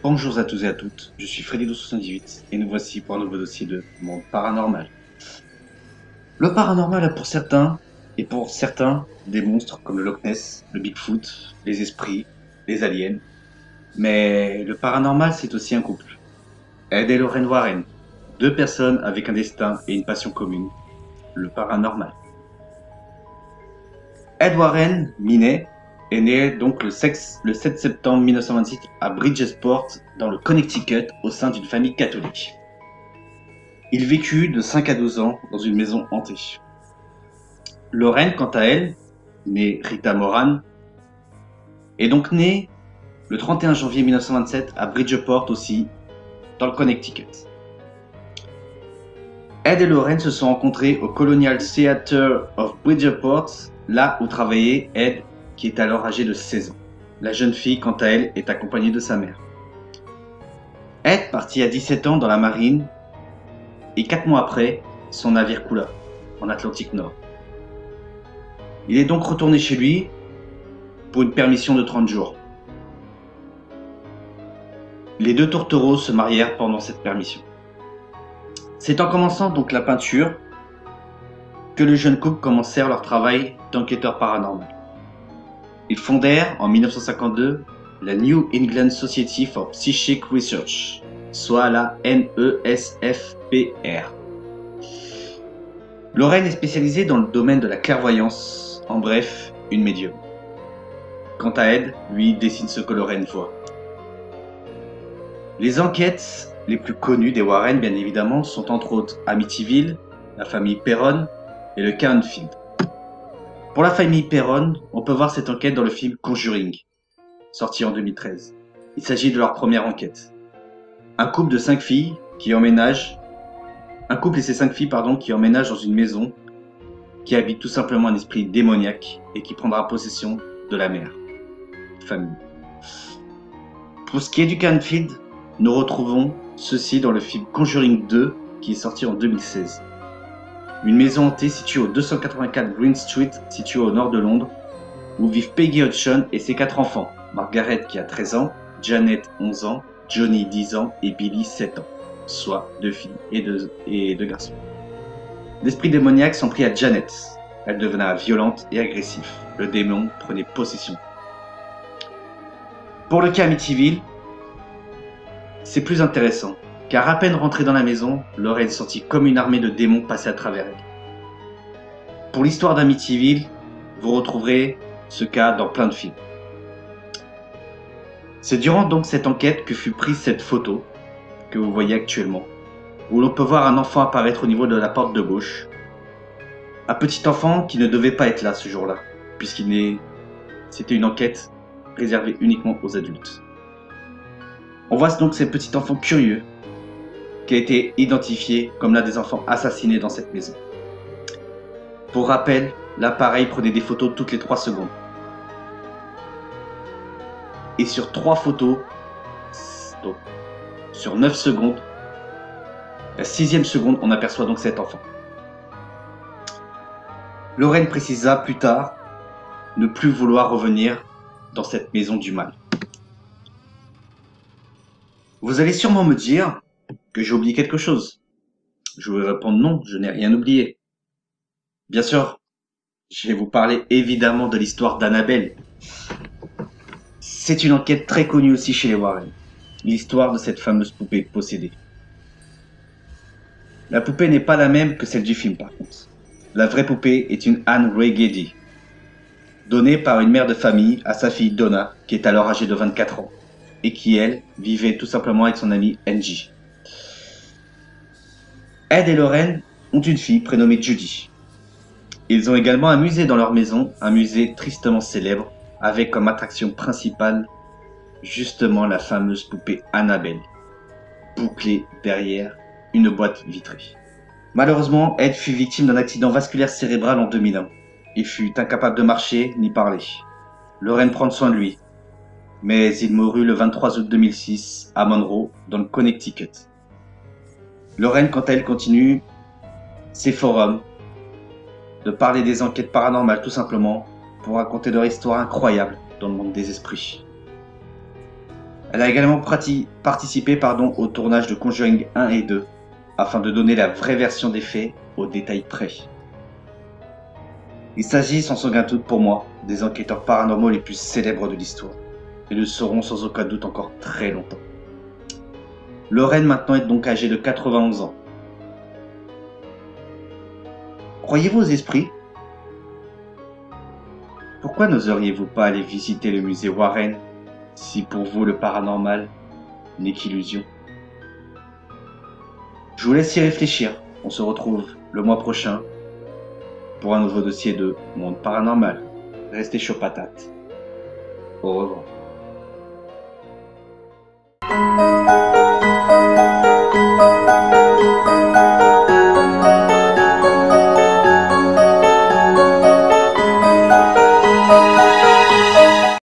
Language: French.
Bonjour à tous et à toutes, je suis Freddy278 et nous voici pour un nouveau dossier de Monde Paranormal. Le paranormal a pour certains, et pour certains, des monstres comme le Loch Ness, le Bigfoot, les esprits, les aliens. Mais le paranormal c'est aussi un couple. Ed et Lorraine Warren, deux personnes avec un destin et une passion commune, le paranormal. Ed Warren, Minet, est né donc le 7 septembre 1926 à Bridgeport, dans le Connecticut, au sein d'une famille catholique. Il vécut de 5 à 12 ans dans une maison hantée. Lorraine, quant à elle, née Rita Moran, est donc née le 31 janvier 1927 à Bridgeport aussi, dans le Connecticut. Ed et Lorraine se sont rencontrés au Colonial Theatre of Bridgeport, là où travaillait Ed, qui est alors âgé de 16 ans. La jeune fille, quant à elle, est accompagnée de sa mère. Ed partit à 17 ans dans la marine et 4 mois après, son navire coula en Atlantique Nord. Il est donc retourné chez lui pour une permission de 30 jours. Les deux tourtereaux se marièrent pendant cette permission. C'est en commençant donc la peinture que le jeune couple commencèrent leur travail d'enquêteur paranormal. Ils fondèrent en 1952 la New England Society for Psychic Research, soit la NESFPR. Lorraine est spécialisée dans le domaine de la clairvoyance, en bref, une médium. Quant à Ed, lui dessine ce que Lorraine voit. Les enquêtes les plus connues des Warren, bien évidemment, sont entre autres Amityville, la famille Perron et le cas Enfield. Pour la famille Perron, on peut voir cette enquête dans le film Conjuring, sorti en 2013. Il s'agit de leur première enquête. Un couple de 5 filles qui emménagent, un couple et ses 5 filles qui emménagent dans une maison qui habite tout simplement un esprit démoniaque et qui prendra possession de la mère. Famille. Pour ce qui est du cas Enfield, nous retrouvons ceci dans le film Conjuring 2 qui est sorti en 2016. Une maison hantée située au 284 Green Street, située au nord de Londres, où vivent Peggy Hudson et ses 4 enfants, Margaret qui a 13 ans, Janet 11 ans, Johnny 10 ans et Billy 7 ans, soit 2 filles et 2 garçons. L'esprit démoniaque s'en prit à Janet. Elle devena violente et agressive. Le démon prenait possession. Pour le cas Amityville, c'est plus intéressant, car à peine rentrée dans la maison, Lorraine sentit comme une armée de démons passer à travers elle. Pour l'histoire d'Amityville, vous retrouverez ce cas dans plein de films. C'est durant donc cette enquête que fut prise cette photo, que vous voyez actuellement, où l'on peut voir un enfant apparaître au niveau de la porte de gauche. Un petit enfant qui ne devait pas être là ce jour-là, c'était une enquête réservée uniquement aux adultes. On voit donc ces petits enfants curieux, qui a été identifié comme l'un des enfants assassinés dans cette maison. Pour rappel, l'appareil prenait des photos toutes les 3 secondes. Et sur 3 photos, donc sur 9 secondes, la 6e seconde, on aperçoit donc cet enfant. Lorraine précisa plus tard ne plus vouloir revenir dans cette maison du mal. Vous allez sûrement me dire que j'ai oublié quelque chose. Je vais répondre non, je n'ai rien oublié. Bien sûr, je vais vous parler évidemment de l'histoire d'Annabelle. C'est une enquête très connue aussi chez les Warren. L'histoire de cette fameuse poupée possédée. La poupée n'est pas la même que celle du film par contre. La vraie poupée est une Anne Ray Getty, donnée par une mère de famille à sa fille Donna, qui est alors âgée de 24 ans, et qui, elle, vivait tout simplement avec son amie Angie. Ed et Lorraine ont une fille prénommée Judy. Ils ont également un musée dans leur maison, un musée tristement célèbre, avec comme attraction principale justement la fameuse poupée Annabelle, bouclée derrière une boîte vitrée. Malheureusement, Ed fut victime d'un accident vasculaire cérébral en 2001. Il fut incapable de marcher ni parler. Lorraine prend soin de lui, mais il mourut le 23 août 2006 à Monroe, dans le Connecticut. Lorraine, quant à elle, continue ses forums, de parler des enquêtes paranormales tout simplement, pour raconter leur histoire incroyable dans le monde des esprits. Elle a également participé au tournage de Conjuring 1 et 2, afin de donner la vraie version des faits au détail près. Il s'agit sans aucun doute pour moi des enquêteurs paranormaux les plus célèbres de l'histoire, et le seront sans aucun doute encore très longtemps. Lorraine maintenant est donc âgée de 91 ans. Croyez-vous aux esprits? Pourquoi n'oseriez-vous pas aller visiter le musée Warren si pour vous le paranormal n'est qu'illusion? Je vous laisse y réfléchir. On se retrouve le mois prochain pour un nouveau dossier de Monde Paranormal. Restez chaud patate. Au revoir.